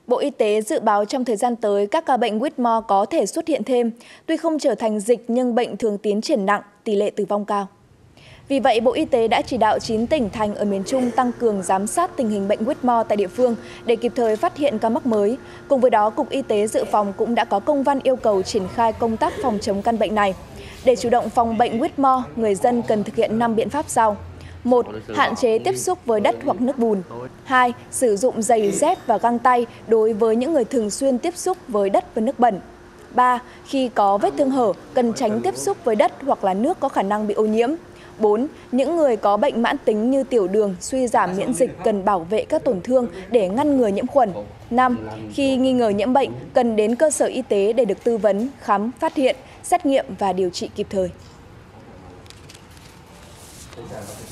Bộ Y tế dự báo trong thời gian tới các ca bệnh Whitmore có thể xuất hiện thêm. Tuy không trở thành dịch nhưng bệnh thường tiến triển nặng, tỷ lệ tử vong cao. Vì vậy, Bộ Y tế đã chỉ đạo 9 tỉnh thành ở miền Trung tăng cường giám sát tình hình bệnh Whitmore tại địa phương để kịp thời phát hiện ca mắc mới. Cùng với đó, Cục Y tế Dự phòng cũng đã có công văn yêu cầu triển khai công tác phòng chống căn bệnh này. Để chủ động phòng bệnh Whitmore, người dân cần thực hiện 5 biện pháp sau. 1. Hạn chế tiếp xúc với đất hoặc nước bùn. 2. Sử dụng giày dép và găng tay đối với những người thường xuyên tiếp xúc với đất và nước bẩn. 3. Khi có vết thương hở, cần tránh tiếp xúc với đất hoặc là nước có khả năng bị ô nhiễm. 4. Những người có bệnh mãn tính như tiểu đường, suy giảm miễn dịch cần bảo vệ các tổn thương để ngăn ngừa nhiễm khuẩn. 5. Khi nghi ngờ nhiễm bệnh, cần đến cơ sở y tế để được tư vấn, khám, phát hiện, xét nghiệm và điều trị kịp thời.